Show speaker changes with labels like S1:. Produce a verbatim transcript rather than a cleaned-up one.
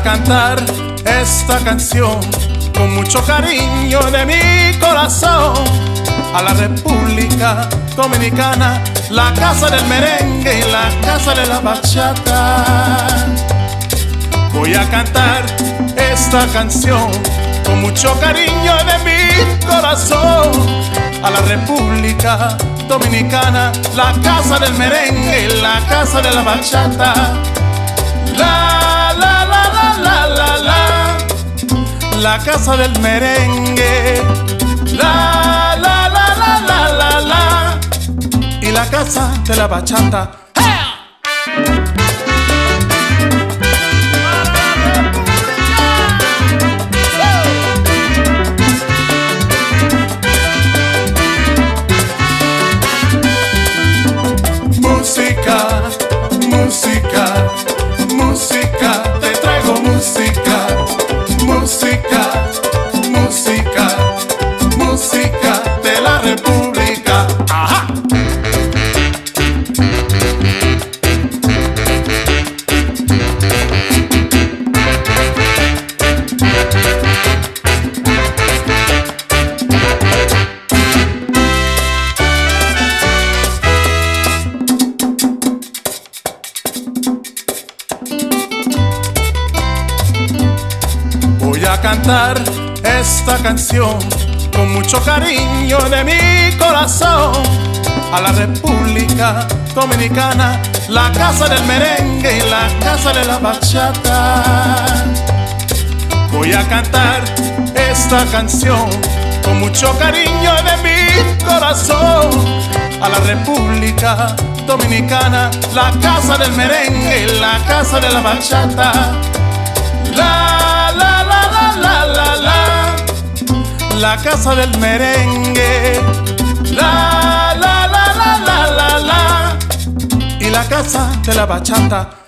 S1: cantar esta canción con mucho cariño de mi corazón a la República Dominicana, la casa del merengue y la casa de la bachata. Voy a cantar esta canción con mucho cariño de mi corazón a la República Dominicana, la casa del merengue y la casa de la bachata. La, la, la, la, la, la, la, la casa del merengue. La, la, la, la, la, la, la, y la casa de la bachata. Música, música, música, te traigo música, música, música, música de la República. ¡Ajá! Voy a cantar esta canción con mucho cariño de mi corazón a la República Dominicana, la casa del merengue y la casa de la bachata. Voy a cantar esta canción con mucho cariño de mi corazón a la República Dominicana, la casa del merengue y la casa de la bachata. La, la, la, la, la, la, la, la casa del merengue. La, la, la, la, la, la, la, y la casa de la bachata.